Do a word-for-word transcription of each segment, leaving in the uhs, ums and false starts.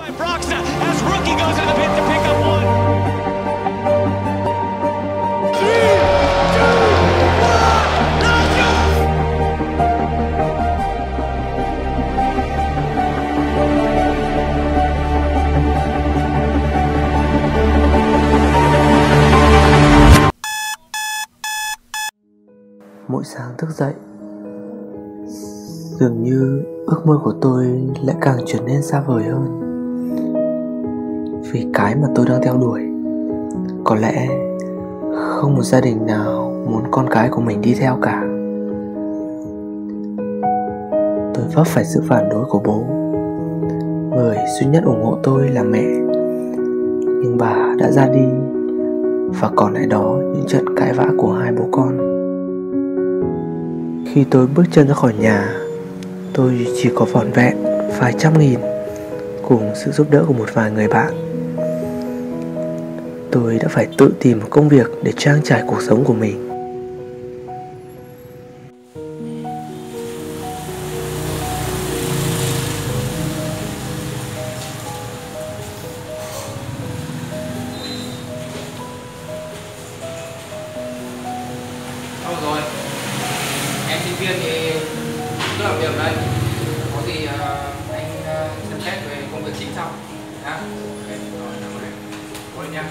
Mỗi sáng thức dậy, dường như ước mơ của tôi lại càng trở nên xa vời hơn. Vì cái mà tôi đang theo đuổi, có lẽ không một gia đình nào muốn con cái của mình đi theo cả. Tôi vấp phải sự phản đối của bố. Người duy nhất ủng hộ tôi là mẹ, nhưng bà đã ra đi, và còn lại đó những trận cãi vã của hai bố con. Khi tôi bước chân ra khỏi nhà, tôi chỉ có vỏn vẹn vài trăm nghìn cùng sự giúp đỡ của một vài người bạn. Tôi đã phải tự tìm một công việc để trang trải cuộc sống của mình. Thôi rồi, em sinh viên thì cứ làm việc đây. Có gì uh, anh uh, xem xét về công việc chính sau nhá. Ok, rồi cảm ơn em. Thôi nha.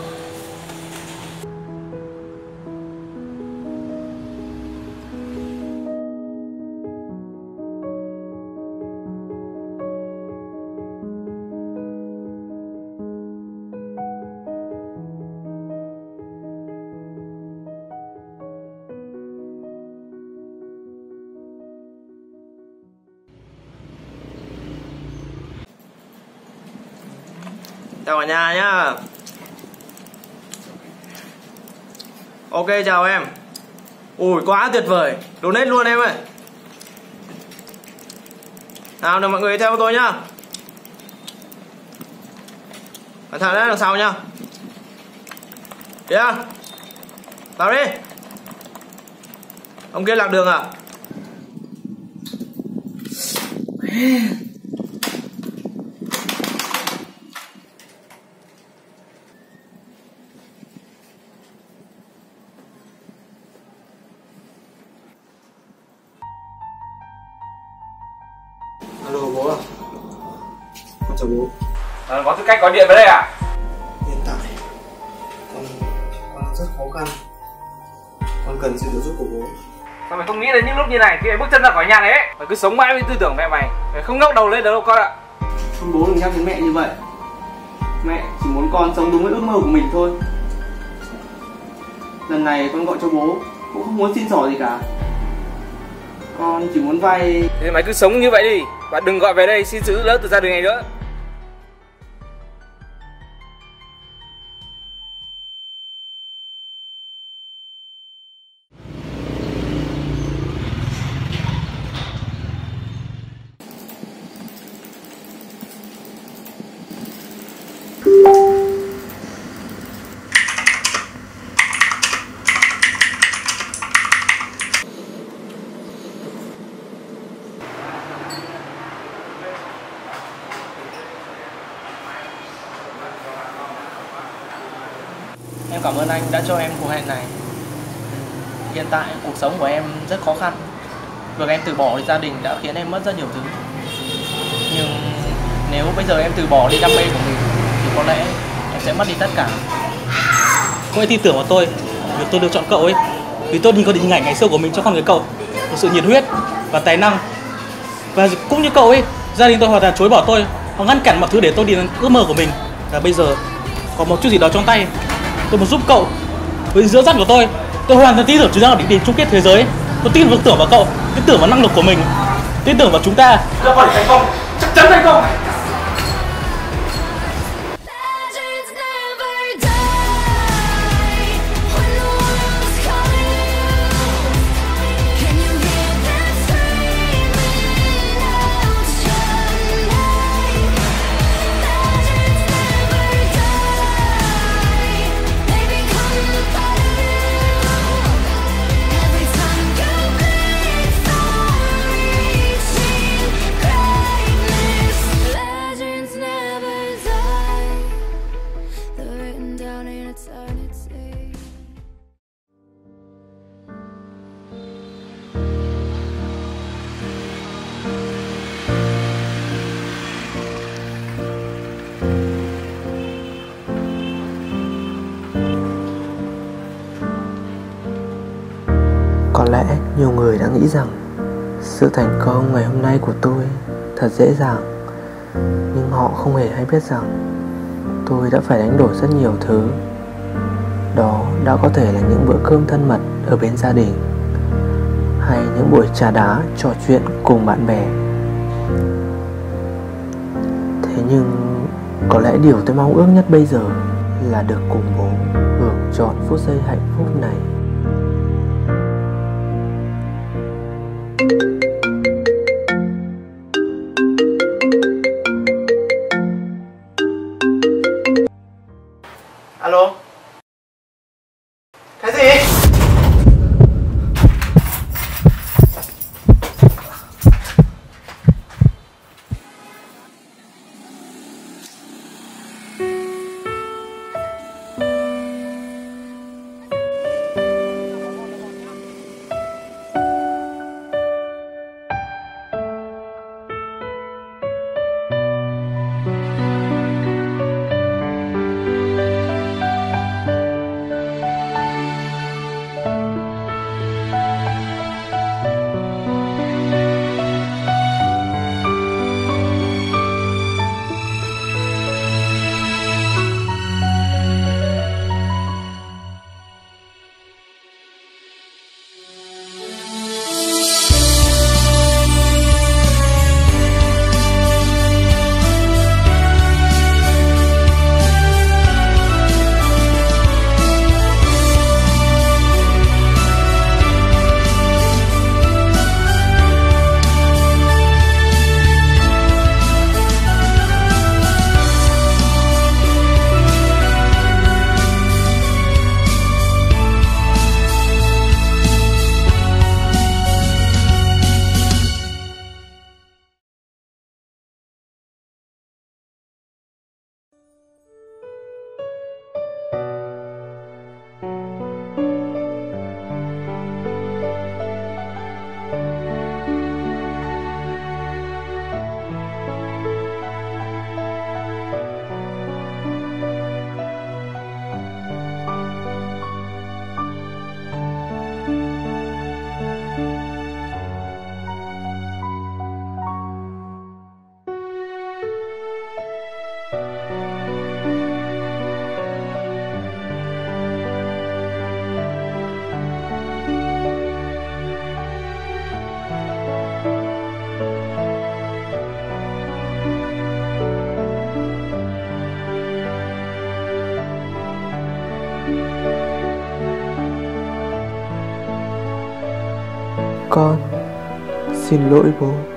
Chào cả nhà nhá. Ok, chào em. Ui, quá tuyệt vời. Donate luôn em ơi. Nào, được mọi người theo tôi nhá. Cẩn thận đấy, đằng sau nhá. Kìa, vào đi. Ông kia lạc đường à? Alo bố à? Con chào bố. À, có tư cách gọi điện vào đây à? Hiện tại con con rất khó khăn. Con cần sự trợ giúp của bố. Sao mày không nghĩ đến những lúc như này khi mày bước chân ra khỏi nhà này ấy? Mày cứ sống mãi với tư tưởng mẹ mày. Mày không ngóc đầu lên được đâu con ạ. Con bố đừng nhắc đến mẹ như vậy. Mẹ chỉ muốn con sống đúng với ước mơ của mình thôi. Lần này con gọi cho bố cũng không muốn xin xỏ gì cả. Con chỉ muốn vay. Thế mày cứ sống như vậy đi. Và đừng gọi về đây xin sự giúp đỡ từ gia đình này nữa. Em cảm ơn anh đã cho em cuộc hẹn này. Hiện tại cuộc sống của em rất khó khăn. Việc em từ bỏ đi gia đình đã khiến em mất rất nhiều thứ. Nhưng nếu bây giờ em từ bỏ đi đam mê của mình thì có lẽ em sẽ mất đi tất cả. Cô hãy tin tưởng vào tôi. Việc tôi lựa chọn cậu ấy vì tôi nhìn có hình ảnh ngày xưa của mình cho con người cậu, một sự nhiệt huyết và tài năng. Và cũng như cậu ấy, gia đình tôi hoàn toàn chối bỏ tôi, họ ngăn cản mọi thứ để tôi đi đến ước mơ của mình. Và bây giờ có một chút gì đó trong tay, tôi muốn giúp cậu. Với dẫn dắt của tôi, tôi hoàn toàn tin tưởng chúng ta định đến chung kết thế giới. Tôi tin tưởng vào cậu, tin tưởng vào năng lực của mình, tin tưởng vào chúng ta. Chúng ta có thể thành công, chắc chắn thành công. Nhiều người đã nghĩ rằng sự thành công ngày hôm nay của tôi thật dễ dàng, nhưng họ không hề hay biết rằng tôi đã phải đánh đổi rất nhiều thứ. Đó đã có thể là những bữa cơm thân mật ở bên gia đình, hay những buổi trà đá trò chuyện cùng bạn bè. Thế nhưng có lẽ điều tôi mong ước nhất bây giờ là được cùng bố hưởng trọn phút giây hạnh phúc này. Alo? Cái gì? Con xin lỗi bố.